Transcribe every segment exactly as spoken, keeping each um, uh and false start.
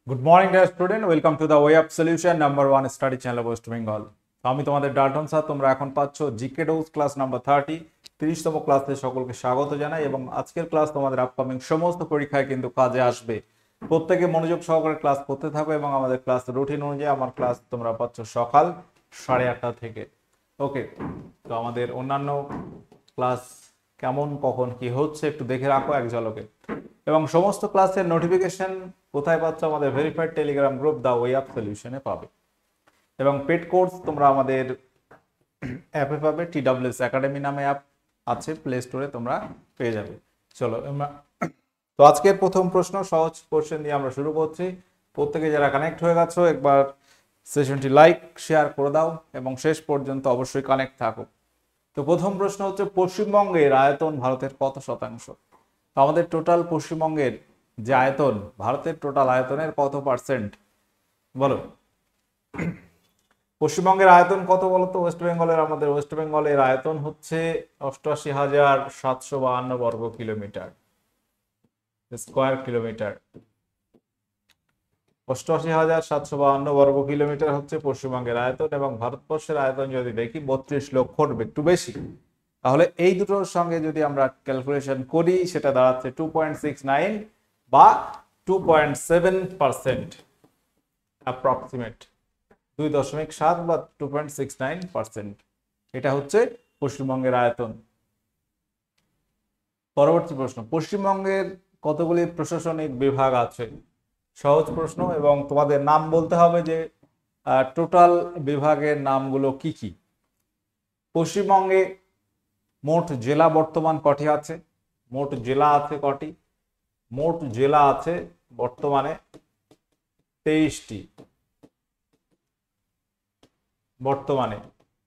Good morning, dear student. Welcome to the Way Up Solution number one study channel West Bengal. আমি তোমাদের Dalton sir, তোমরা এখন পাচ্ছ GK dose class number thirty তিরিশতম ক্লাসে সকলকে স্বাগত জানাই। এবং আজকের ক্লাস তোমাদের আপকামিং সমস্ত পরীক্ষায় কিন্তু কাজে আসবে। প্রত্যেকে মনোযোগ সহকারে ক্লাস করতে থাকো এবং আমাদের ক্লাস রুটিন অনুযায়ী আমার ক্লাস তোমরা পাচ্ছ সকাল সাড়ে আটটা থেকে। ওকে, তো আমাদের অন্যান্য ক্লাস কেমন কখন কি হচ্ছে একটু দেখে রাখো এক ঝলকে। এবং সমস্ত ক্লাসের নোটিফিকেশন কোথায় পাচ্ছ? আমাদের verified telegram group the way of সলিউশনে পাবে। এবং পেড কোর্স তোমরা আমাদের অ্যাপে পাবে, টি ডাব্লিউ এস একাডেমি নামে অ্যাপ আছে, প্লে স্টোরে তোমরা পেয়ে যাবে। চলো, তো আজকের প্রথম প্রশ্ন সহজ কোশ্চেন দিয়ে আমরা শুরু করছি। প্রত্যেকে যারা কানেক্ট হয়ে গেছো একবার সেশনটি লাইক শেয়ার করে দাও এবং শেষ পর্যন্ত অবশ্যই কানেক্ট থাকো। তো প্রথম প্রশ্ন হচ্ছে, পশ্চিমবঙ্গের আয়তন ভারতের কত শতাংশ? তো আমাদের টোটাল পশ্চিমবঙ্গের যে আয়তন, ভারতের টোটাল আয়তনের কত পার্সেন্ট বলো? পশ্চিমবঙ্গের আয়তন কত বলো তো? ওয়েস্ট বেঙ্গলের আমাদের ওয়েস্ট বেঙ্গলের আয়তন হচ্ছে অষ্টআশি হাজার সাতশো বাহান্ন বর্গ কিলোমিটার, স্কোয়ার কিলোমিটার। অষ্টআশি হাজার সাতশো বাহান্ন বর্গ কিলোমিটার হচ্ছে পশ্চিমবঙ্গের আয়তন। এবং ভারতবর্ষের আয়তন যদি দেখি বত্রিশ লক্ষর একটু বেশি, তাহলে এই দুটোর সঙ্গে যদি আমরা ক্যালকুলেশন করি সেটা দাঁড়াচ্ছে টু পয়েন্ট সিক্স নাইন বা two point seven percent approximate, দুই দশমিক সাত বা two point six nine percent. এটা হচ্ছে পশ্চিমবঙ্গের আয়তন। পরবর্তী প্রশ্ন, পশ্চিমবঙ্গের কতগুলি প্রশাসনিক বিভাগ আছে? সহজ প্রশ্ন, এবং তোমাদের নাম বলতে হবে যে টোটাল বিভাগের নামগুলো কি কি। পশ্চিমবঙ্গে মোট জেলা বর্তমান কটি আছে? মোট জেলা আছে কটি? মোট জেলা আছে বর্তমানে তেইশটি। বর্তমানে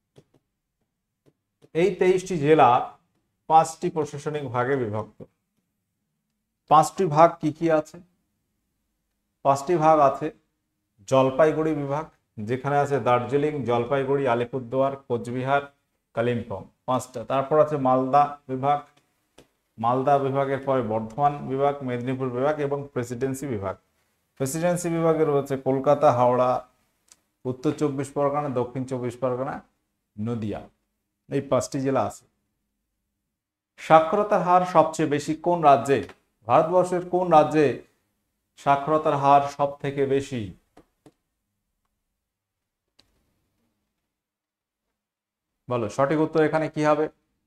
এই তেইশটি জেলা পাঁচটি প্রশাসনিক ভাগে বিভক্ত। পাঁচটি ভাগ কি কি আছে? পাঁচটি ভাগ আছে জলপাইগুড়ি বিভাগ, যেখানে আছে দার্জিলিং, জলপাইগুড়ি, আলিপুরদুয়ার, কোচবিহার, কালিম্পং, পাঁচটা। তারপর আছে মালদা বিভাগ, মালদা বিভাগের পরে বর্ধমান বিভাগ, মেদিনীপুর বিভাগ এবং প্রেসিডেন্সি বিভাগ। প্রেসিডেন্সি বিভাগে রয়েছে কলকাতা, হাওড়া, উত্তর চব্বিশ পরগনা, দক্ষিণ চব্বিশ পরগনা, নদিয়া। এই পাঁচটি জেলা আছে। সাক্ষরতার হার সবচেয়ে বেশি কোন রাজ্যে? ভারতবর্ষের কোন রাজ্যে সাক্ষরতার হার সব থেকে বেশি? বলো, সঠিক উত্তর এখানে কি হবে?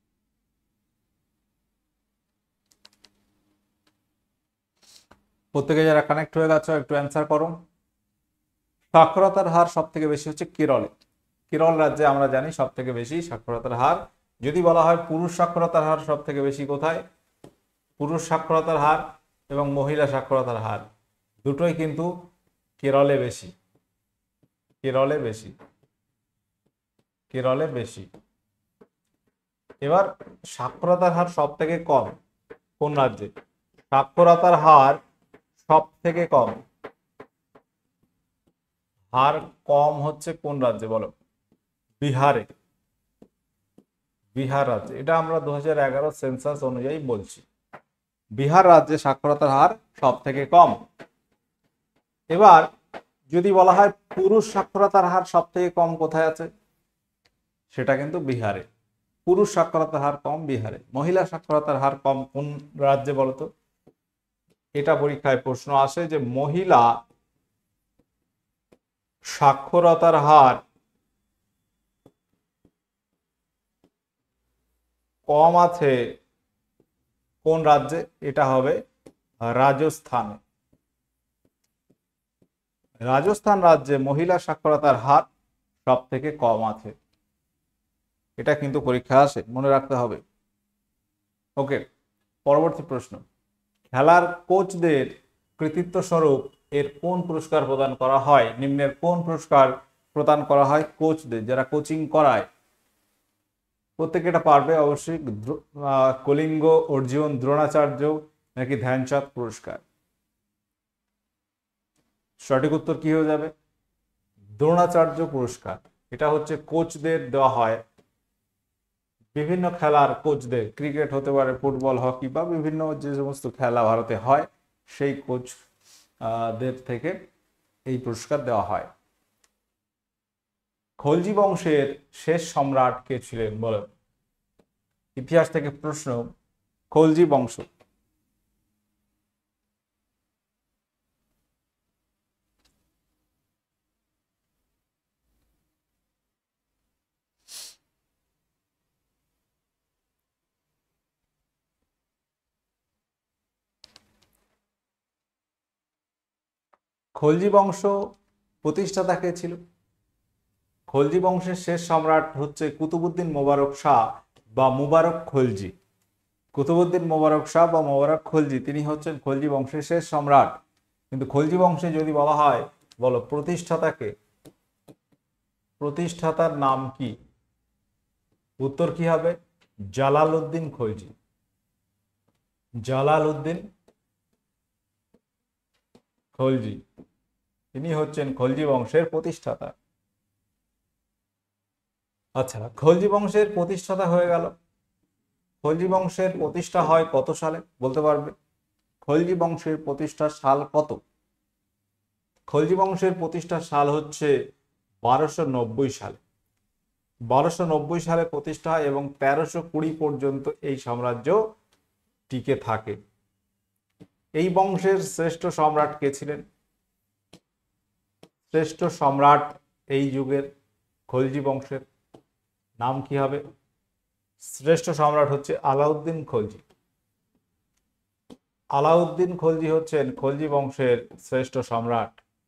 প্রত্যেকে যারা কানেক্ট হয়ে গেছো একটু অ্যান্সার করো। সাক্ষরতার হার সব থেকে বেশি হচ্ছে কেরলে। কেরল রাজ্যে আমরা জানি সব থেকে বেশি সাক্ষরতার হার। যদি বলা হয় পুরুষ সাক্ষরতার হার সব থেকে বেশি কোথায়, পুরুষ সাক্ষরতার হার এবং মহিলা সাক্ষরতার হার দুটোই কিন্তু কেরলে বেশি। কেরলে বেশি, কেরলে বেশি। এবার সাক্ষরতার হার সব থেকে কম কোন রাজ্যে? সাক্ষরতার হার সব থেকে কম, হার কম হচ্ছে কোন রাজ্যে বলো? বিহারে। বিহার রাজ্যে, এটা আমরা দু হাজার এগারো সেন্সাস অনুযায়ী বলছি। বিহার রাজ্যে সাক্ষরতার হার সব থেকে কম। এবার যদি বলা হয় পুরুষ সাক্ষরতার হার সব থেকে কম কোথায় আছে, সেটা কিন্তু বিহারে। পুরুষ সাক্ষরতার হার কম বিহারে। মহিলা সাক্ষরতার হার কম কোন রাজ্যে বলতো? এটা পরীক্ষায় প্রশ্ন আসে যে মহিলা সাক্ষরতার হার কম আছে কোন রাজ্যে? এটা হবে রাজস্থানে। রাজস্থান রাজ্যে মহিলা সাক্ষরতার হার সব থেকে কম আছে। এটা কিন্তু পরীক্ষা আসে, মনে রাখতে হবে। ওকে, পরবর্তী প্রশ্ন, খেলার কোচদের কৃতিত্ব স্বরূপ এর কোন পুরস্কার প্রদান করা হয়? নিম্নের কোন পুরস্কার প্রদান করা হয় কোচদের, যারা কোচিং করায়? প্রত্যেকে এটা পারবে অবশ্যই। কলিঙ্গ, অর্জুন, দ্রোণাচার্য নাকি ধ্যানচাঁদ পুরস্কার? সঠিক উত্তর কি হয়ে যাবে? দ্রোণাচার্য পুরস্কার। এটা হচ্ছে কোচদের দেওয়া হয়, বিভিন্ন খেলার কোচদের। ক্রিকেট হতে পারে, ফুটবল, হকি বা বিভিন্ন যে সমস্ত খেলা ভারতে হয় সেই কোচ দের থেকে এই পুরস্কার দেওয়া হয়। খলজি বংশের শেষ সম্রাট কে ছিলেন বলো? ইতিহাস থেকে প্রশ্ন, খলজি বংশ। খলজি বংশ প্রতিষ্ঠাতা কে ছিল? খলজি বংশের শেষ সম্রাট হচ্ছে কুতুবউদ্দিন মোবারক শাহ বা মুবারক খলজি। কুতুবউদ্দিন মোবারক শাহ বা মোবারক খলজি তিনি হচ্ছেন খলজি বংশের শেষ সম্রাট। কিন্তু খলজি বংশে যদি বলা হয়, বলো প্রতিষ্ঠাতাকে, প্রতিষ্ঠাতার নাম কি? উত্তর কি হবে? জালালউদ্দিন খলজি। জালালউদ্দিন খলজি তিনি হচ্ছেন খলজি বংশের প্রতিষ্ঠাতা। আচ্ছা, খলজি বংশের প্রতিষ্ঠাতা হয়ে গেল। খলজি বংশের প্রতিষ্ঠা হয় কত সালে বলতে পারবে? খলজি বংশের প্রতিষ্ঠার সাল কত? খলজি বংশের প্রতিষ্ঠার সাল হচ্ছে বারোশো নব্বই সালে। বারোশো নব্বই সালে প্রতিষ্ঠা হয় এবং তেরোশো কুড়ি পর্যন্ত এই সাম্রাজ্য টিকে থাকে। এই বংশের শ্রেষ্ঠ সম্রাট কে ছিলেন? শ্রেষ্ঠ সম্রাট এই যুগের খলজি বংশের নাম কি হবে? শ্রেষ্ঠ সম্রাট হচ্ছে আলাউদ্দিন খলজি। আলাউদ্দিন খলজি হচ্ছেন খলজি বংশের শ্রেষ্ঠ সম্রাট।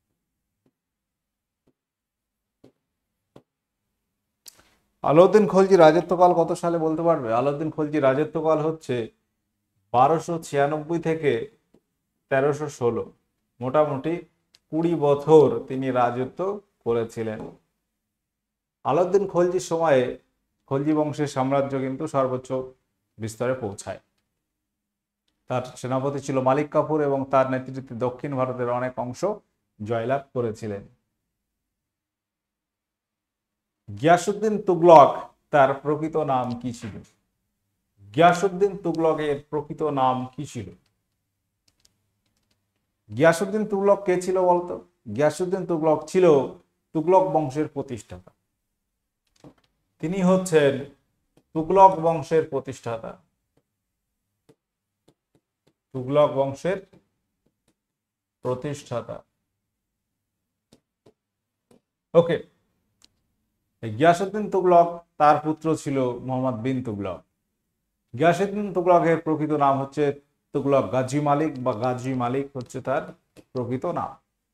আলাউদ্দিন খলজি রাজত্বকাল কত সালে বলতে পারবে? আলাউদ্দিন খলজি রাজত্বকাল হচ্ছে বারোশো ছিয়ানব্বই থেকে তেরোশো ষোলো, মোটামুটি কুড়ি বছর তিনি রাজত্ব করেছিলেন। আলাউদ্দিন খলজির সময়ে খলজি বংশের সাম্রাজ্য কিন্তু সর্বোচ্চ বিস্তারে পৌঁছায়। তার সেনাপতি ছিল মালিক কাফুর এবং তার নেতৃত্বে দক্ষিণ ভারতের অনেক অংশ জয়লাভ করেছিলেন। গিয়াসউদ্দিন তুগলক তার প্রকৃত নাম কি ছিল? গিয়াসউদ্দিন তুগলকের প্রকৃত নাম কি ছিল? গিয়াসউদ্দিন তুগলক কে ছিল বলতো? গিয়াসউদ্দিন তুগলক ছিল তুগলক বংশের প্রতিষ্ঠাতা। তিনি হচ্ছেন তুগলক বংশের প্রতিষ্ঠাতা। তুগলক বংশের প্রতিষ্ঠাতা। ওকে, গিয়াসউদ্দিন তুগলক তার পুত্র ছিল মোহাম্মদ বিন তুগলক। গিয়াসউদ্দিন তুগলকের প্রকৃত নাম হচ্ছে তুগলক গাজী মালিক বা গাজী মালিক হচ্ছে তার প্রকৃত নাম।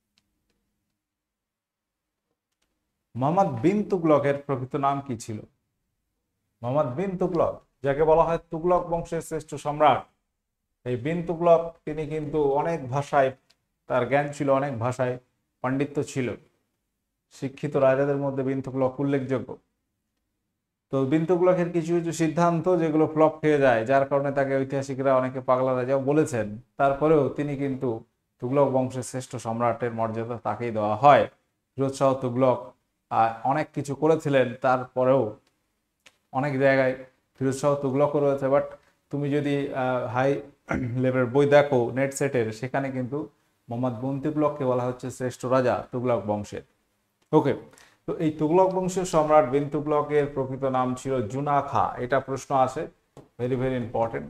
মোহাম্মদ বিন তুগলকের প্রকৃত নাম কি ছিল? মোহাম্মদ বিন তুগলক, যাকে বলা হয় তুগলক বংশের শ্রেষ্ঠ সম্রাট, এই বিন তুগলক তিনি কিন্তু অনেক ভাষায় তার জ্ঞান ছিল, অনেক ভাষায় পাণ্ডিত্য ছিল। শিক্ষিত রাজাদের মধ্যে বিন তুগলক উল্লেখযোগ্য। তো বিন তুগলকের কিছু কিছু সিদ্ধান্ত যেগুলো ফ্লপ খেয়ে যায়, যার কারণে তাকে ঐতিহাসিকরা অনেকে পাগলা রাজাও বলেছেন, তারপরেও তিনি কিন্তু তুগলক বংশের শ্রেষ্ঠ সম্রাটের মর্যাদা তাকেই দেওয়া হয়। ফিরোজ শাহ তুগলক অনেক কিছু করেছিলেন, তারপরেও অনেক জায়গায় ফিরোজ শাহ তুগলকও রয়েছে, বাট তুমি যদি হাই লেভেলের বই দেখো নেট সেটের, সেখানে কিন্তু মোহাম্মদ বিন তুগলককে বলা হচ্ছে শ্রেষ্ঠ রাজা তুগলক বংশের। ওকে, তো এই তুগলক বংশের সম্রাট বিন তুগলকের প্রকৃত নাম ছিল জুনা খা। এটা প্রশ্ন আসে, ভেরি ভেরি ইম্পর্টেন্ট।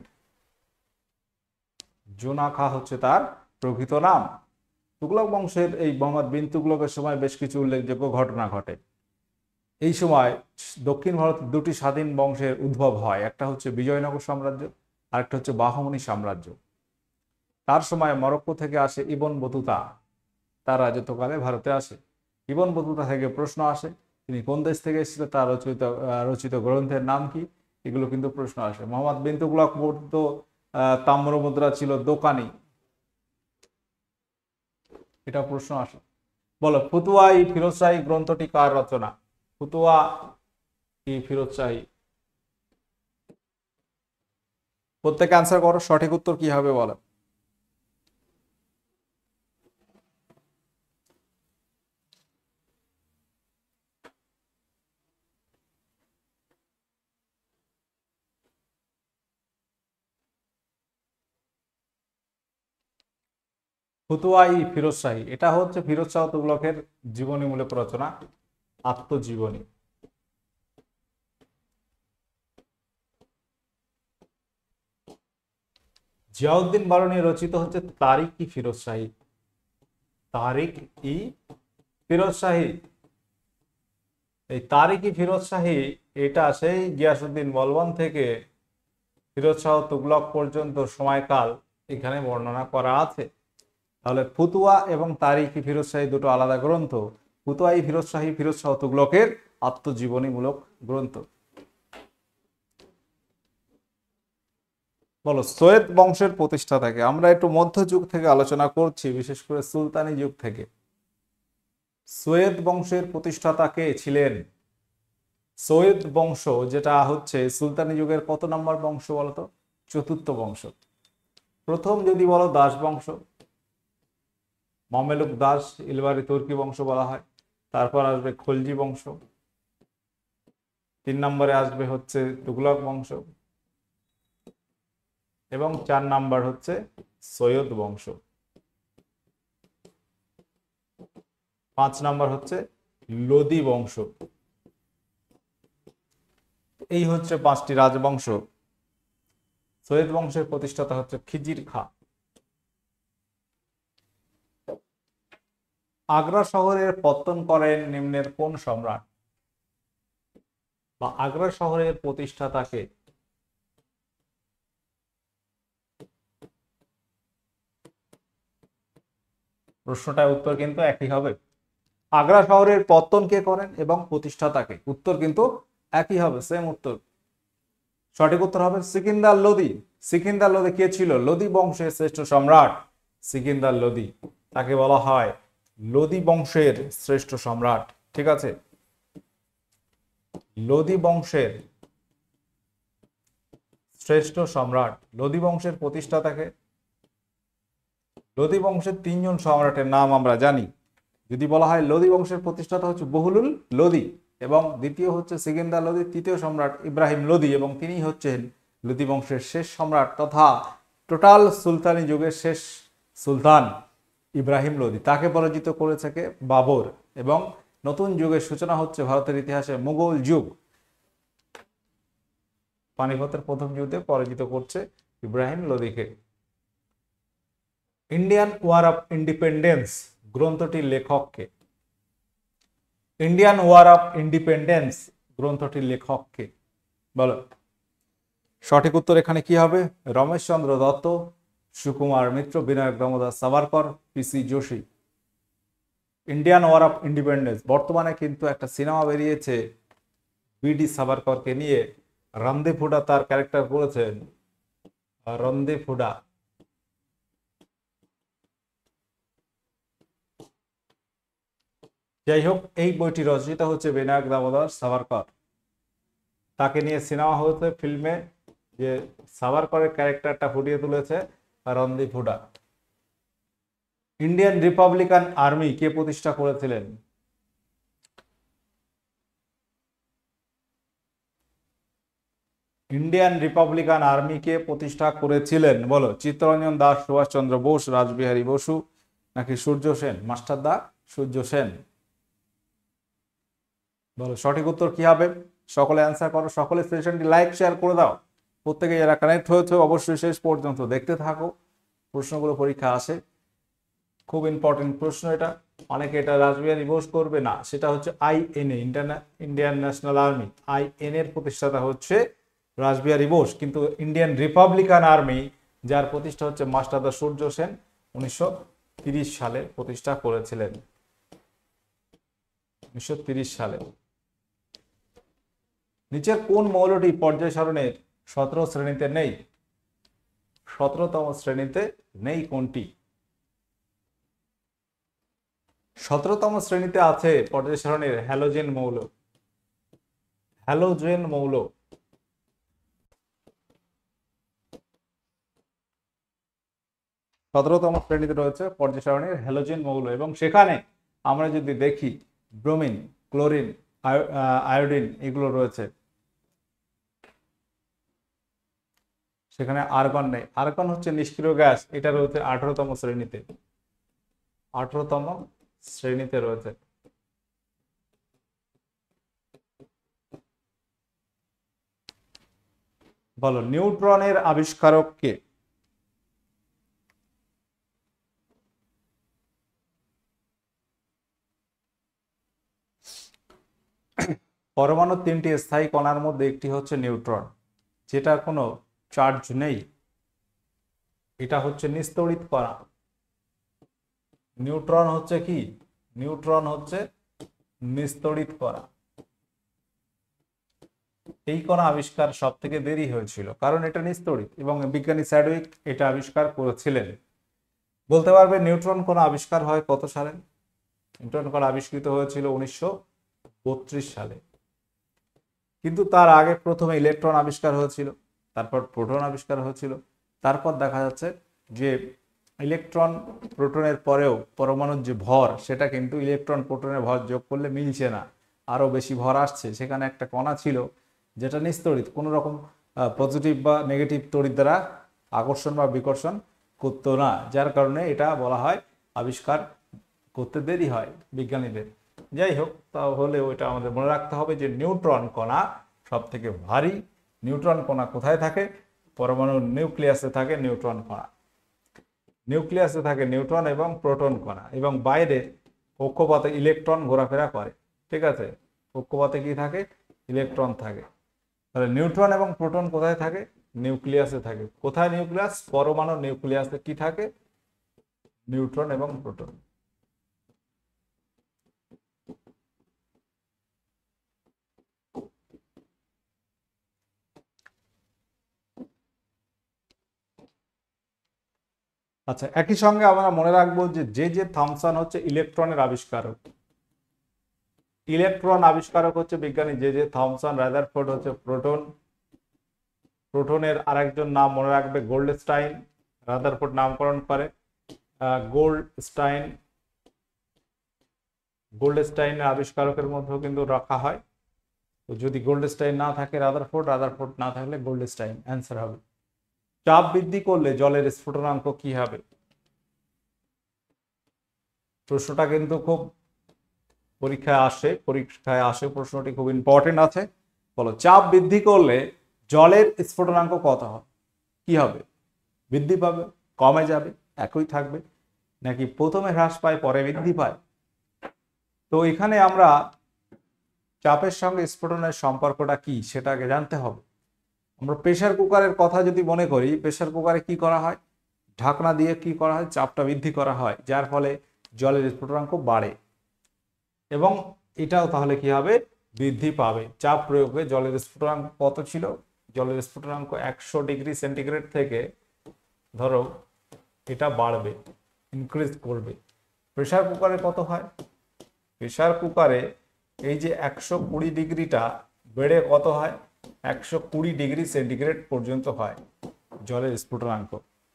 জুনা খা হচ্ছে তার প্রকৃত নাম। তুগলক বংশের এই মোহাম্মদ বিন তুগলকের সময় বেশ কিছু উল্লেখযোগ্য ঘটনা ঘটে। এই সময় দক্ষিণ ভারতে দুটি স্বাধীন বংশের উদ্ভব হয়, একটা হচ্ছে বিজয়নগর সাম্রাজ্য, আরেকটা হচ্ছে বাহমনি সাম্রাজ্য। তার সময় মরক্কো থেকে আসে ইবন বতুতা, তার রাজত্বকালে ভারতে আসে। ইবন বতুতা থেকে প্রশ্ন আসে তিনি কোন দেশ থেকে এসেছিল, তার রচিত রচিত গ্রন্থের নাম কি, এগুলো কিন্তু প্রশ্ন আসে। মোহাম্মদ বিন তুগলক বর্ধিত তাম্র মুদ্রা ছিল দোকানি, এটা প্রশ্ন আসে। বলো, ফুতুয়া ই ফিরোজশাহী গ্রন্থটি কার রচনা? ফুতুয়া ই ফিরোজশাহী, প্রত্যেকে আনসার করো, সঠিক উত্তর কি হবে বলো? ফুতুয়া-ই ফিরোজ শাহী, এটা হচ্ছে ফিরোজ শাহ তুগলকের জীবনীমূলক রচনা, আত্মজীবনী। জিয়াউদ্দিন বারনী রচিত হচ্ছে তারিক-ই ফিরোজ শাহী, তারিক-ই ফিরোজ শাহী। এই তারিক-ই ফিরোজ শাহী এটা সেই গিয়াসউদ্দিন বলবন থেকে ফিরোজ শাহ তুগলক পর্যন্ত সময়কাল এখানে বর্ণনা করা আছে। তাহলে ফুতুয়া এবং তারিক-ই ফিরোজ শাহী দুটো আলাদা গ্রন্থ। ফুতুয়া-ই ফিরোজ শাহী ফিরোজ শাহ তুগলকের আত্মজীবনীমূলক গ্রন্থ। বলো, সৈয়দ বংশের প্রতিষ্ঠাতাকে, আমরা একটু মধ্যযুগ থেকে আলোচনা করছি, বিশেষ করে সুলতানি যুগ থেকে। সৈয়দ বংশের প্রতিষ্ঠাতা কে ছিলেন? সৈয়দ বংশ যেটা হচ্ছে সুলতানি যুগের কত নম্বর বংশ বলতো? চতুর্থ বংশ। প্রথম যদি বলো দাস বংশ, মামেলুক দাস, ইলবারি তুর্কি বংশ বলা হয়। তারপর আসবে খলজি বংশ, তিন নম্বরে আসবে হচ্ছে তুগলক বংশ, এবং চার নাম্বার হচ্ছে সৈয়দ বংশ, পাঁচ নাম্বার হচ্ছে লোদি বংশ। এই হচ্ছে পাঁচটি রাজবংশ। সৈয়দ বংশের প্রতিষ্ঠাতা হচ্ছে খিজির খাঁ। আগ্রা শহরের পত্তন করেন নিম্নের কোন সম্রাট? বা আগ্রা শহরের প্রতিষ্ঠাতাকে? প্রশ্নটার উত্তর কিন্তু একই হবে। আগ্রা শহরের পত্তন কে করেন এবং প্রতিষ্ঠাতাকে? উত্তর কিন্তু একই হবে, সেম উত্তর। সঠিক উত্তর হবে সিকিন্দার লোদি। সিকিন্দার লোদি কে ছিল? লোদি বংশের শ্রেষ্ঠ সম্রাট সিকিন্দার লোদি, তাকে বলা হয় লোদি বংশের শ্রেষ্ঠ সম্রাট। ঠিক আছে, লোদি বংশের শ্রেষ্ঠ সম্রাট। লোদি বংশের প্রতিষ্ঠাতাকে? লোদি বংশের তিনজন সম্রাটের নাম আমরা জানি। যদি বলা হয় লোদি বংশের প্রতিষ্ঠাতা হচ্ছে বহুলুল লোদি, এবং দ্বিতীয় হচ্ছে সিকিন্দার লোদি, তৃতীয় সম্রাট ইব্রাহিম লোদি, এবং তিনি হচ্ছেন লোদি বংশের শেষ সম্রাট তথা টোটাল সুলতানি যুগের শেষ সুলতান ইব্রাহিম লোদি। তাকে পরাজিত করে থাকে বাবর, এবং নতুন যুগের সূচনা হচ্ছে ভারতের ইতিহাসে মুঘল যুগ। পানিপথের প্রথম যুদ্ধে পরাজিত করছে ইব্রাহিম লোদিকে। ইন্ডিয়ান ওয়ার অফ ইন্ডিপেন্ডেন্স গ্রন্থটির লেখককে? ইন্ডিয়ান ওয়ার অফ ইন্ডিপেন্ডেন্স গ্রন্থটির লেখককে বলো। সঠিক উত্তর এখানে কি হবে? Rameshchandra Dutt, Sukumar Mitra, Vinayak Damodar Savarkar, PC Joshi. Indian war of independence, বর্তমানে কিন্তু একটা সিনেমা বেরিয়েছে বিডি সাভারকরকে নিয়ে, রন্দে ফুডা তার ক্যারেক্টার করেছেন, রন্দে ফুডা। যাই হোক, এই বইটি রচিত হচ্ছে বিনায়ক দামোদর সাভারকর, তাকে নিয়ে সিনেমা হয়েছে ফিল্মে, যে সাভারকরের ক্যারেক্টারটা ফুটিয়ে তুলেছে Randeep Hooda. Indian republican army কে প্রতিষ্ঠা করেছিলেন? ইন্ডিয়ান রিপাবলিকান আর্মি কে প্রতিষ্ঠা করেছিলেন বলো। চিত্তরঞ্জন দাস, সুভাষচন্দ্র বোস, রাসবিহারী বসু, নাকি সূর্য সেন? মাস্টার দা সূর্য সেন। বলো সঠিক উত্তর কি হবে? সকলে অ্যান্সার করো, সকলে সেশনটি লাইক শেয়ার করে দাও। প্রত্যেকে যারা কানেক্ট হয়েছে অবশ্যই শেষ পর্যন্ত দেখতে থাকো, প্রশ্নগুলো পরীক্ষা আসে, খুব ইম্পর্টেন্ট প্রশ্ন এটা। অনেকে এটা রাসবিহারী বোস করবে না, সেটা হচ্ছে INA, Indian national army. INA এর প্রতিষ্ঠাতা হচ্ছে রাসবিহারী বোস, কিন্তু ইন্ডিয়ান রিপাবলিকান আর্মি যার প্রতিষ্ঠা হচ্ছে মাস্টারদা সূর্য সেন উনিশশো তিরিশ সালে প্রতিষ্ঠা করেছিলেন, উনিশশো তিরিশ সালে। নিচের কোন মৌলটি পর্যায় সারণের সতেরো শ্রেণীতে নেই? সতেরোতম শ্রেণীতে নেই কোনটি? সতেরোতম শ্রেণীতে আছে পর্যায় সারণের হ্যালোজেন মৌল। হ্যালোজেন মৌল সতেরোতম শ্রেণীতে রয়েছে পর্যায় সারণীর হ্যালোজেন মৌল, এবং সেখানে আমরা যদি দেখি ব্রোমিন, ক্লোরিন, আয়োডিন এগুলো রয়েছে, সেখানে আর্গন নেই। আর্গন হচ্ছে নিষ্ক্রিয় গ্যাস, এটা রয়েছে আঠারোতম শ্রেণীতে। আঠারোতম শ্রেণীতে রয়েছে। বলো নিউট্রনের আবিষ্কারক কে? পরমাণুর তিনটি স্থায়ী কণার মধ্যে একটি হচ্ছে নিউট্রন, যেটার কোনো চার্জ নেই। এটা হচ্ছে নিস্তড়িত কণা। নিউট্রন হচ্ছে কি? নিউট্রন হচ্ছে নিস্তড়িত কণা। এই কণা আবিষ্কার সব থেকে দেরি হয়েছিল, কারণ এটা নিস্তড়িত, এবং বিজ্ঞানী স্যাডউইক এটা আবিষ্কার করেছিলেন। বলতে পারবে নিউট্রন কণা আবিষ্কার হয় কত সালে? নিউট্রন কণা আবিষ্কৃত হয়েছিল উনিশশো বত্রিশ সালে। কিন্তু তার আগে প্রথমে ইলেকট্রন আবিষ্কার হয়েছিল, তারপর প্রোটন আবিষ্কার হয়েছিল। তারপর দেখা যাচ্ছে যে ইলেকট্রন প্রোটনের পরেও পরমাণুর যে ভর, সেটা কিন্তু ইলেকট্রন প্রোটনের ভর যোগ করলে মিলছে না, আরো বেশি ভর আসছে। সেখানে একটা কণা ছিল যেটা নিস্তড়িত, কোনো রকম পজিটিভ বা নেগেটিভ তড়িৎ দ্বারা আকর্ষণ বা বিকর্ষণ করতো না, যার কারণে এটা বলা হয় আবিষ্কার করতে দেরি হয় বিজ্ঞানীদের। যাই হোক, তাহলে ওইটা আমাদের মনে রাখতে হবে যে নিউট্রন কণা সব থেকে ভারী। নিউট্রন কণা কোথায় থাকে? পরমাণুর নিউক্লিয়াসে থাকে নিউট্রন কণা। নিউক্লিয়াসে থাকে নিউট্রন এবং প্রোটন কণা, এবং বাইরে কক্ষপথে ইলেকট্রন ঘোরাফেরা করে। ঠিক আছে, কক্ষপথে কি থাকে? ইলেকট্রন থাকে। তাহলে নিউট্রন এবং প্রোটন কোথায় থাকে? নিউক্লিয়াসে থাকে। কোথায় নিউক্লিয়াস? পরমাণুর নিউক্লিয়াসে কি থাকে? নিউট্রন এবং প্রোটন। আচ্ছা, একই সঙ্গে আমরা মনে রাখবো যে জে জে থমসন হচ্ছে ইলেকট্রনের আবিষ্কারক। ইলেকট্রন আবিষ্কারক হচ্ছে বিজ্ঞানী জে জে থমসন। রাদারফোর্ড হচ্ছে প্রোটন। প্রোটনের আরেকজন নাম মনে রাখবে গোল্ডস্টাইন। রাদারফোর্ড নামকরণ করে গোল্ডস্টাইন। গোল্ডস্টাইনের আবিষ্কারকের মধ্যেও কিন্তু রাখা হয়। তো যদি গোল্ডস্টাইন না থাকে রাদারফোর্ড, রাদারফোর্ড না থাকলে গোল্ডস্টাইন অ্যান্সার হবে। চাপ বৃদ্ধি করলে জলের স্ফুটনাঙ্ক কি হবে? প্রশ্নটা কিন্তু খুব পরীক্ষায় আসে, পরীক্ষায় আসে প্রশ্নটি খুব ইম্পর্টেন্ট আছে। বলো চাপ বৃদ্ধি করলে জলের স্ফুটনাঙ্ক কত হবে? কি হবে? বৃদ্ধি পাবে, কমে যাবে, একই থাকবে, নাকি প্রথমে হ্রাস পায় পরে বৃদ্ধি পায়? তো এখানে আমরা চাপের সঙ্গে স্ফুটনের সম্পর্কটা কি সেটাকে জানতে হবে। আমরা প্রেসার কুকারের কথা যদি মনে করি, প্রেসার কুকারে কি করা হয়? ঢাকনা দিয়ে কি করা হয়? চাপটা বৃদ্ধি করা হয়, যার ফলে জলের স্ফুটনাঙ্ক বাড়ে, এবং এটাও তাহলে কি হবে? বৃদ্ধি পাবে। চাপ প্রয়োগে জলের স্ফুটনাঙ্ক কত ছিল? জলের স্ফুটনাঙ্ক একশো ডিগ্রি সেন্টিগ্রেড থেকে ধরো এটা বাড়বে, ইনক্রিজ করবে। প্রেসার কুকারে কত হয়? প্রেসার কুকারে এই যে একশো কুড়ি ডিগ্রিটা বেড়ে কত হয়? একশো কুড়ি ডিগ্রি সেন্টিগ্রেড পর্যন্ত হয় জলের স্ফুটনাঙ্ক।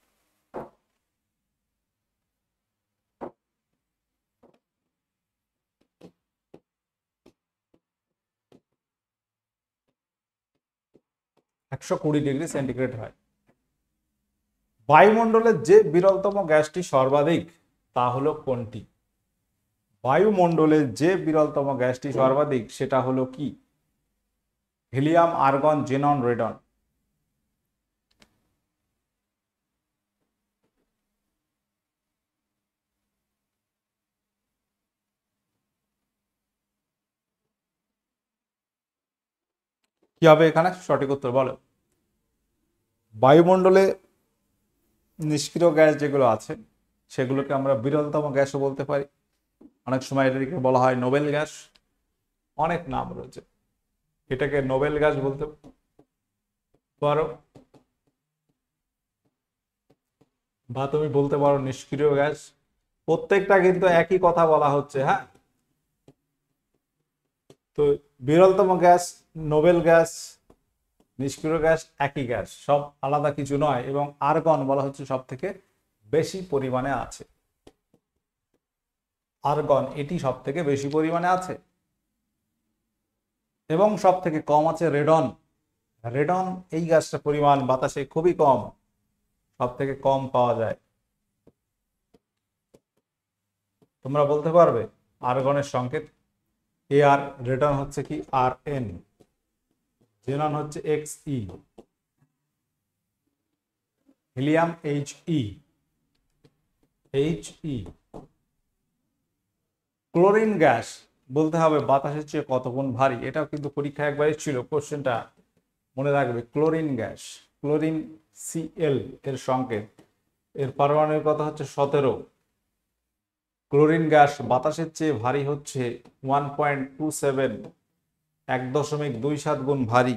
একশো কুড়ি ডিগ্রি সেন্টিগ্রেড হয়। বায়ুমণ্ডলের যে বিরলতম গ্যাসটি সর্বাধিক, তা হলো কোনটি? বায়ুমণ্ডলের যে বিরলতম গ্যাসটি সর্বাধিক সেটা হলো কি? Helium, argon, xenon, radon. কি হবে এখানে? সঠিক উত্তর বলো। বায়ুমণ্ডলে নিষ্ক্রিয় গ্যাস যেগুলো আছে সেগুলোকে আমরা বিরলতম গ্যাসও বলতে পারি। অনেক সময় এটাকে বলা হয় নোবেল গ্যাস, অনেক নাম রয়েছে। এটাকে নোবেল গ্যাস বলতে পারো, বা তুমি বলতে পারো নিষ্ক্রিয় গ্যাস। প্রত্যেকটা কিন্তু একই কথা বলা হচ্ছে। হ্যাঁ, তো বিরলতম গ্যাস, নোবেল গ্যাস, নিষ্ক্রিয় গ্যাস একই গ্যাস, সব আলাদা কিছু নয়। এবং আর্গন বলা হচ্ছে সব থেকে বেশি পরিমাণে আছে। আর্গন এটি সব থেকে বেশি পরিমাণে আছে, এবং সব থেকে কম আছে রেডন। রেডন এই গ্যাসটার পরিমাণ বাতাসে খুবই কম, সব থেকে কম পাওয়া যায়। তোমরা বলতে পারবে আর্গনের সংকেত? এ আর, রেটন হচ্ছে কি আর এন, জেনন হচ্ছে X E, helium H E, H E. Chlorine gas বলতে হবে বাতাসের চেয়ে কত গুণ ভারী। এটাও কিন্তু পরীক্ষা একবার ছিল, কোশ্চেনটা মনে রাখবে। ক্লোরিন গ্যাস, ক্লোরিন সিএল এর সংকেত, এর পারমাণবিকতা হচ্ছে সতেরো। ক্লোরিন গ্যাস বাতাসের চেয়ে ভারী হচ্ছে ওয়ান পয়েন্ট টু সেভেন, এক দশমিক দুই সাত গুণ ভারী।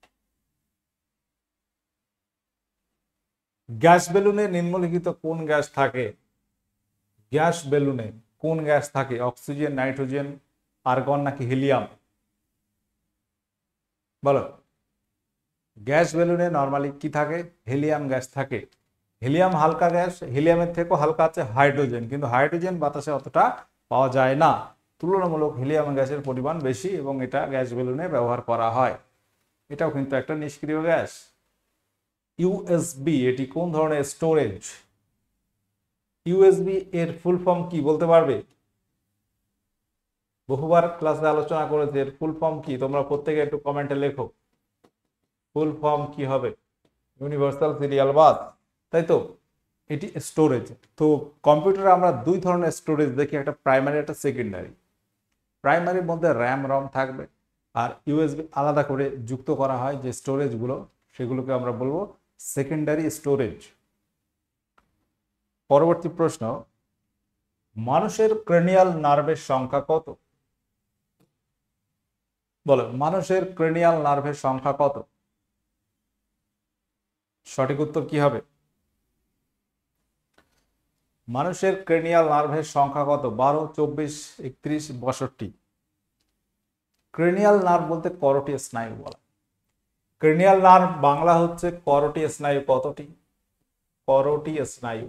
গ্যাস বেলুনে নিম্নলিখিত কোন গ্যাস থাকে? গ্যাস বেলুনে কোন গ্যাস থাকে? অক্সিজেন, নাইট্রোজেন, আর্গন নাকি হিলিয়াম? বলো। গ্যাস বেলুনে নর্মালি কি থাকে? হিলিয়াম গ্যাস থাকে। হিলিয়াম হালকা গ্যাস, হিলিয়ামের থেকেও হালকা আছে হাইড্রোজেন, কিন্তু হাইড্রোজেন বাতাসে অতটা পাওয়া যায় না। তুলনামূলক হিলিয়াম গ্যাসের পরিমাণ বেশি এবং এটা গ্যাস বেলুনে ব্যবহার করা হয়। এটাও কিন্তু একটা নিষ্ক্রিয় গ্যাস। ইউএসবি এটি কোন ধরনের স্টোরেজ? ইউএসবি এর ফুল ফর্ম কি বলতে পারবে? বহুবার ক্লাসে আলোচনা করেছে, এর ফুল ফর্ম কি? তোমরা প্রত্যেকে একটু কমেন্টে লেখো ফুল ফর্ম কি হবে। ইউনিভার্সাল সিরিয়াল বাস, তাই তো? এটি স্টোরেজ। তো কম্পিউটারে আমরা দুই ধরনের স্টোরেজ দেখি, একটা প্রাইমারি, একটা সেকেন্ডারি। প্রাইমারির মধ্যে র্যাম রম থাকবে, আর ইউএসবি আলাদা করে যুক্ত করা হয় যে স্টোরেজগুলো, সেগুলোকে আমরা বলবো সেকেন্ডারি স্টোরেজ। পরবর্তী প্রশ্ন, মানুষের ক্রেনিয়াল নার্ভের সংখ্যা কত? বলো, মানুষের ক্রেনিয়াল নার্ভের সংখ্যা কত? সঠিক উত্তর কি হবে? মানুষের ক্রেনিয়াল নার্ভের সংখ্যা কত? বারো, চব্বিশ, একত্রিশ, বাষট্টি। ক্রেনিয়াল নার্ভ বলতে করোটি স্নায়ু বলা। ক্রেনিয়াল নার্ভ বাংলা হচ্ছে করোটি স্নায়ু। কতটি? করোটি স্নায়ু।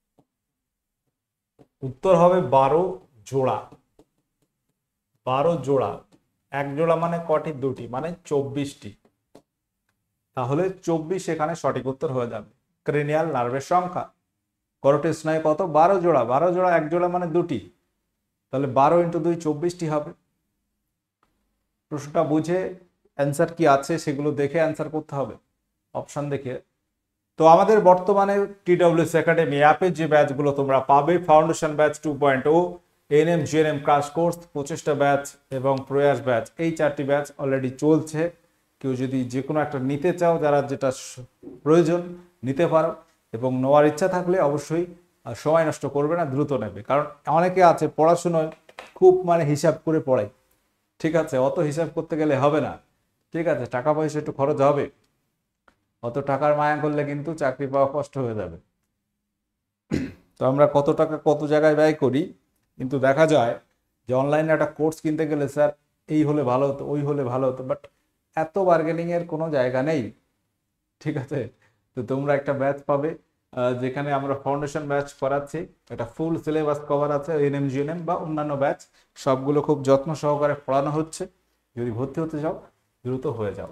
উত্তর হবে বারো জোড়া। বারো জোড়া। এক জোড়া মানে কটি? দুটি, মানে চব্বিশটি। তাহলে চব্বিশ এখানে সঠিক উত্তর হয়ে যাবে। ক্রেনিয়াল নার্ভের সংখ্যা করোটি স্নায়ু কত? বারো জোড়া। বারো জোড়া, এক জোড়া মানে দুটি, তাহলে বারো ইন্টু দুই চব্বিশটি হবে। প্রশ্নটা বুঝে অ্যান্সার কি আছে সেগুলো দেখে অ্যান্সার করতে হবে, অপশন দেখে। তো আমাদের বর্তমানে টিডব্লিউএস একাডেমি অ্যাপে যে ব্যাচগুলো তোমরা পাবে, foundation batch two point O, NM GNM crash course পঁচিশটা ব্যাচ এবং প্রয়াস ব্যাচ, এই চারটি ব্যাচ অলরেডি চলছে। কেউ যদি যে কোনো একটা নিতে চাও, যারা যেটা প্রয়োজন নিতে পারো, এবং নেওয়ার ইচ্ছা থাকলে অবশ্যই সময় নষ্ট করবে না, দ্রুত নেবে। কারণ অনেকে আছে পড়াশোনায় খুব মানে হিসাব করে পড়ে, ঠিক আছে? অত হিসাব করতে গেলে হবে না, ঠিক আছে? টাকা পয়সা একটু খরচ হবে, অত টাকার মায়া করলে কিন্তু চাকরি পাওয়া কষ্ট হয়ে যাবে। তো আমরা কত টাকা কত জায়গায় ব্যয় করি, কিন্তু দেখা যায় যে অনলাইনে একটা কোর্স কিনতে গেলে স্যার এই হলে ভালো হতো, ওই হলে ভালো হতো, বাট এত বার্গেনিং এর কোনো জায়গা নেই, ঠিক আছে? তো তোমরা একটা ব্যাচ পাবে যেখানে আমরা ফাউন্ডেশন ব্যাচ করাচ্ছি, একটা ফুল সিলেবাস কভার আছে, এনএম জিএনএম বা অন্যান্য ব্যাচ সবগুলো খুব যত্ন সহকারে পড়ানো হচ্ছে। যদি ভর্তি হতে চাও দ্রুত হয়ে যাও,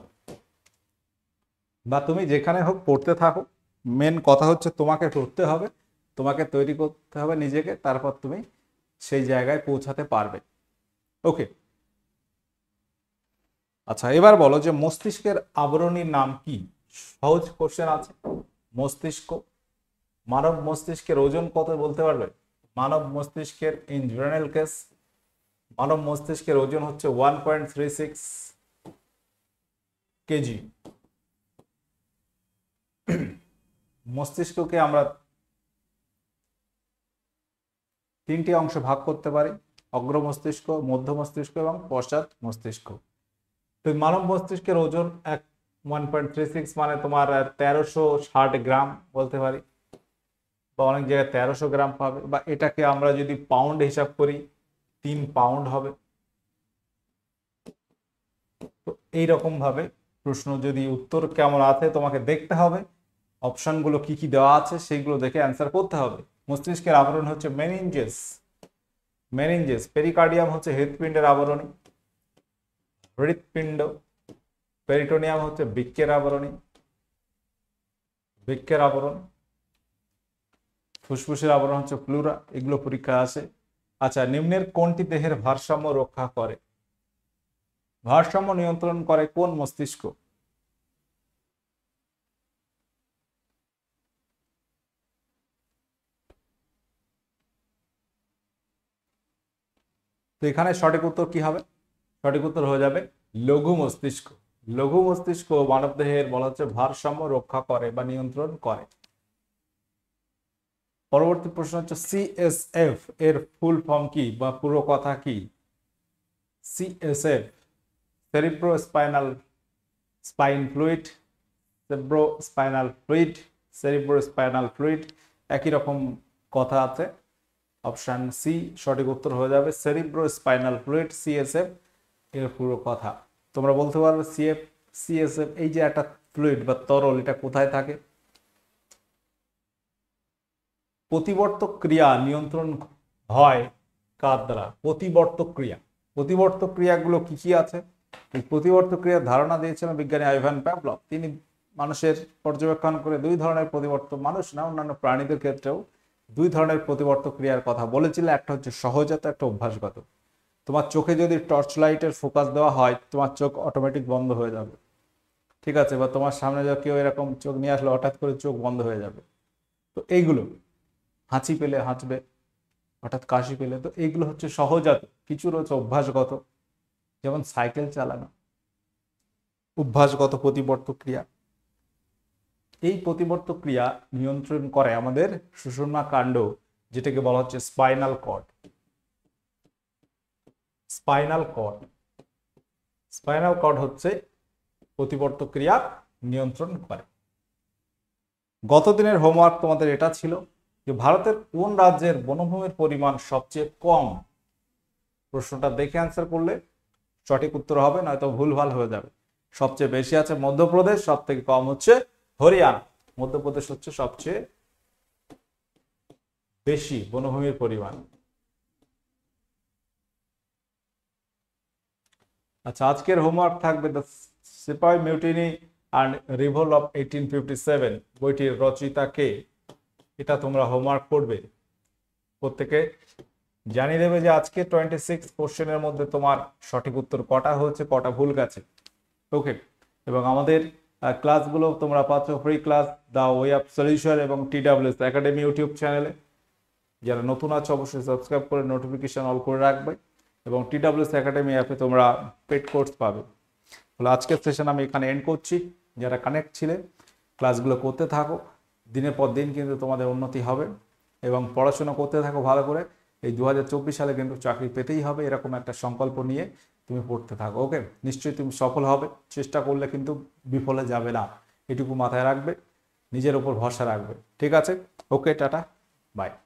বা তুমি যেখানে হোক পড়তে থাকো। মেন কথা হচ্ছে তোমাকে পড়তে হবে, তোমাকে তৈরি করতে হবে নিজেকে, তারপর তুমি সেই জায়গায় পৌঁছাতে পারবে। ওকে, আচ্ছা এবার বলো যে মস্তিষ্কের আবরণীর নাম কি? সহজ কোশ্চেন আছে। মস্তিষ্ক, মানব মস্তিষ্কের ওজন কত বলতে পারবে? মানব মস্তিষ্কের ইন জেনারেল কেস মানব মস্তিষ্কের ওজন হচ্ছে one point three six KG. মস্তিষ্ককে আমরা তিনটি অংশে ভাগ করতে পারি, অগ্র মস্তিষ্ক, মধ্য মস্তিষ্ক এবং পশ্চাৎ মস্তিষ্ক। তো মানব মস্তিষ্কের ওজন এক ওয়ান পয়েন্ট থ্রি সিক্স মানে তোমার তেরোশো ষাট গ্রাম বলতে পারি, বা অনেক জায়গায় তেরোশো গ্রাম পাবে, বা এটাকে আমরা যদি পাউন্ড হিসাব করি তিন পাউন্ড হবে। তো এইরকম ভাবে প্রশ্ন যদি উত্তর কেমন আছে তোমাকে দেখতে হবে, অপশনগুলো কি কি দেওয়া আছে সেইগুলো দেখে অ্যান্সার করতে হবে। মস্তিষ্কের আবরণ হচ্ছে মেনিনজেস, মেনিনজেস। পেরিকার্ডিয়াম হচ্ছে হৃৎপিণ্ডের আবরণী, হৃৎপিণ্ড। পেরিটোনিয়াম হচ্ছে বৃক্কের আবরণী, বৃক্কের আবরণ। ফুসফুসের আবরণ হচ্ছে প্লুরা, এগুলো পরীক্ষা আসে। আচ্ছা, নিম্নের কোনটি দেহের ভারসাম্য রক্ষা করে? ভারসাম্য নিয়ন্ত্রণ করে কোন মস্তিষ্ক? তো এখানে সঠিক উত্তর কি হবে? সঠিক উত্তর হয়ে যাবে লঘু মস্তিষ্ক। লঘু মস্তিষ্ক মানবদেহের বলা হচ্ছে ভারসাম্য রক্ষা করে বা নিয়ন্ত্রণ করে। পরবর্তী প্রশ্ন হচ্ছে সিএসএফ এর ফুল ফর্ম কি বা পুরো কথা কি? CSF cerebrospinal spine fluid, cerebrospinal fluid, cerebrospinal fluid, একই রকম কথা আছে। অপশন সি সঠিক উত্তর হয়ে যাবে সেরিব্রো স্পাইনাল ফ্লুইড, সিএসএফ এর পুরো কথা। তোমরা বলতে পারবে সিএফ সিএসএফ এই যে একটা ফ্লুইড বা তরল, এটা কোথায় থাকে? প্রতিবর্তক ক্রিয়া নিয়ন্ত্রণ হয় কার দ্বারা? প্রতিবর্তক ক্রিয়া। প্রতিবর্তক ক্রিয়াগুলো কি কি আছে? এই প্রতিবর্তক ক্রিয়ার ধারণা দিয়েছিলেন বিজ্ঞানী আইভান প্যাভলভ। তিনি মানুষের পর্যবেক্ষণ করে দুই ধরনের প্রতিবর্তক, মানুষ না অন্যান্য প্রাণীদের ক্ষেত্রেও দুই ধরনের প্রতিবর্তক ক্রিয়ার কথা বলেছিলেন। একটা হচ্ছে সহজাত, একটা অভ্যাসগত। তোমার চোখে যদি টর্চ লাইটের ফোকাস দেওয়া হয়, তোমার চোখ অটোমেটিক বন্ধ হয়ে যাবে, ঠিক আছে? বা তোমার সামনে যা কেউ এরকম চোখ নিয়ে আসলে হঠাৎ করে চোখ বন্ধ হয়ে যাবে। তো এইগুলো, হাঁচি পেলে হাঁচবে, হঠাৎ কাশি পেলে, তো এইগুলো হচ্ছে সহজাত। কিছু রয়েছে অভ্যাসগত, যেমন সাইকেল চালানো, অভ্যাসগত প্রতিবর্তক ক্রিয়া। এই প্রতিবর্তক ক্রিয়া নিয়ন্ত্রণ করে আমাদের সুষুম্না কাণ্ড, যেটাকে বলা হচ্ছে spinal cord. Spinal cord spinal cord হচ্ছে প্রতিবর্তক ক্রিয়া নিয়ন্ত্রণ করে। গত দিনের হোমওয়ার্ক তোমাদের এটা ছিল যে ভারতের কোন রাজ্যের বনভূমির পরিমাণ সবচেয়ে কম? প্রশ্নটা দেখে অ্যান্সার করলে সঠিক উত্তর হবে, নয়তো ভুলভাল হয়ে যাবে। সবচেয়ে বেশি আছে মধ্যপ্রদেশ, সব থেকে কম হচ্ছে হরিয়ানা। মধ্যপ্রদেশ হচ্ছে সবচেয়ে বেশি বনভূমির পরিমাণ। আচ্ছা, আজকের হোমওয়ার্ক থাকবে দ্য সিপাহি mutiny and revolt of eighteen fifty seven বইটির রচয়িতা কে? এটা তোমরা হোমওয়ার্ক করবে। প্রত্যেকে জানিয়ে দেবে যে আজকে টোয়েন্টি সিক্স কোশ্চেনের মধ্যে তোমার সঠিক উত্তর কটা হয়েছে, কটা ভুল গেছে। ওকে, এবং আমাদের ক্লাসগুলো তোমরা পাচ্ছ free class the way of solution এবং টিডাব্লিউএস একাডেমি ইউটিউব চ্যানেলে। যারা নতুন আছে অবশ্যই সাবস্ক্রাইব করে নোটিফিকেশন অল করে রাখবে, এবং টিডাব্লিউএস একাডেমি অ্যাপে তোমরা পেড কোর্স পাবে। তাহলে আজকের সেশন আমি এখানে এন্ড করছি। যারা কানেক্ট ছিলে ক্লাসগুলো করতে থাকো, দিনের পর দিন কিন্তু তোমাদের উন্নতি হবে, এবং পড়াশোনা করতে থাকো ভালো করে। এই দু হাজার চব্বিশ সালে কিন্তু চাকরি পেতেই হবে, এরকম একটা সংকল্প নিয়ে তুমি পড়তে থাকো। ওকে, নিশ্চয়ই তুমি সফল হবে। চেষ্টা করলে কিন্তু বিফলে যাবে না, এটুকু মাথায় রাখবে, নিজের উপর ভরসা রাখবে। ঠিক আছে, ওকে, টাটা, বাই।